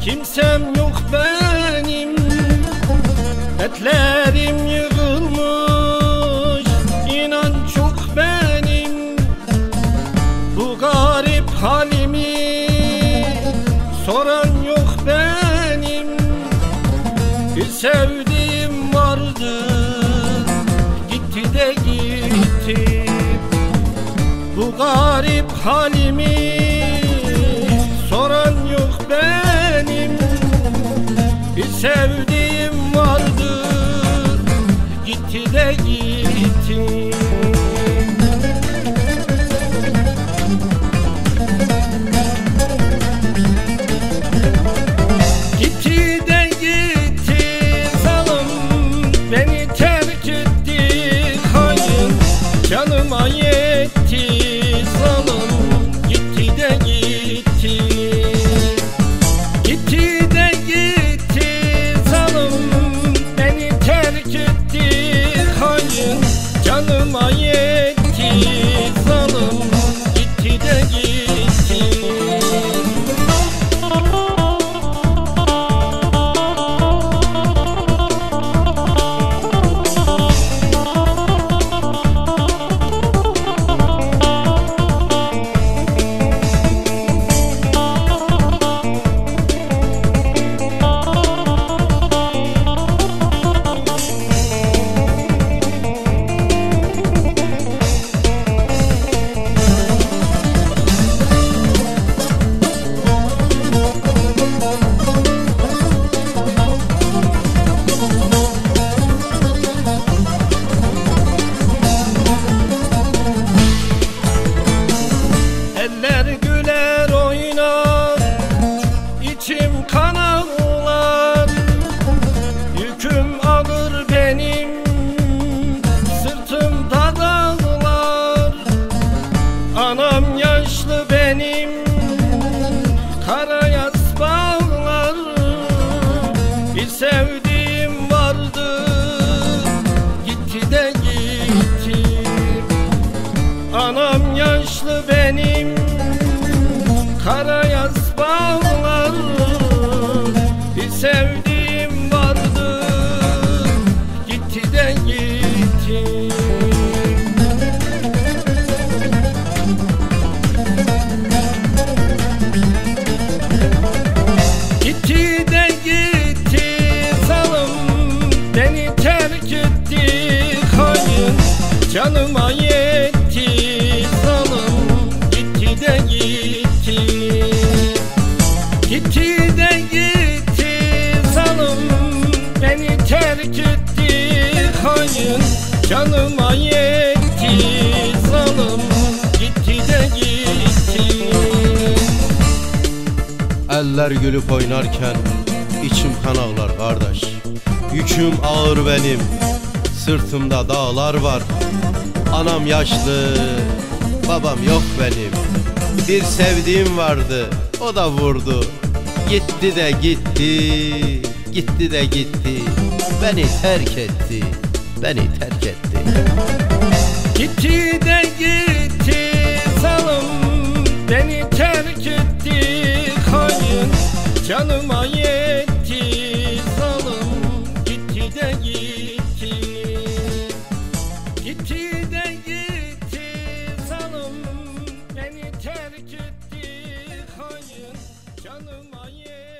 Kimsem yok benim, etlerim yığılmış. İnan çok benim, bu garip halimi soran yok benim. Bir sevdiğim vardı, gitti de gitti. Bu garip halimi soran yok benim. Bir sevdiğim vardı, gitti de gitti. Gitti de gitti zalim, beni terk etti hain. Canıma yetti zalim, gitti de gitti. Gitti de gitti zalim, beni terk etti hain. Canıma yetti zalim, gitti de gitti. Eller güler oynar, içim kan ağlar. Yüküm ağır benim, sırtımda dağlar. Anam yaşlı benim, kara yas bağlar. Bir sevdiğim vardı, gitti de gitti. Anam yaşlı benim, kara yaz bağlar. Bir sevdiğim vardı, gitti de gitti. Gitti de gitti zalim, beni terk etti hain. Canıma yetti zalim, gitti de gitti. Gitti de gitti zalim, beni terk etti hain. Canıma yetti zalim, gitti de gitti. Eller gülüp oynarken içim kan ağlar kardeş. Yüküm ağır benim, sırtımda dağlar var. Anam yaşlı, babam yok benim. Bir sevdiğim vardı, o da vurdu. Gitti de gitti, gitti de gitti. Beni terk etti, beni terk etti. Gitti de gitti zalim, beni terk etti hain. Canıma yetti zalim, gitti de gitti. Gitti de gitti zalim, beni terk etti hain. Canıma yetti.